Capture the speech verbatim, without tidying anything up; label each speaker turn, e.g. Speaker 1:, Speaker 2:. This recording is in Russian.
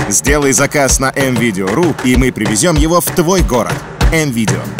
Speaker 1: Сделай заказ на эм видео точка ру, и мы привезем его в твой город. эм видео.